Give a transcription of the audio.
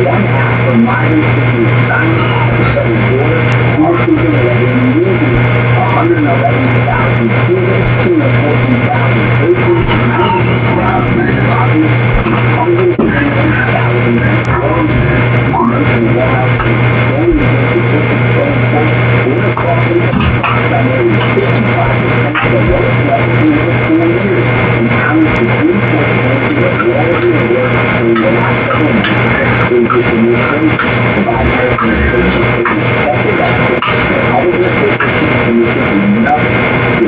one half of migrants between China and the southern border. We are speaking of removing 111,000 students, 214,000 acres, 90,000 properties, and 121,000 employees. Information wild and slowly against the Pacific Stone Coast border crossing by nearly 55% to the lowest level in over 4 years, and counties to 3.4% of water and work during the last several months. In this administration, the Biden administration is taking special action to public officials and this is enough.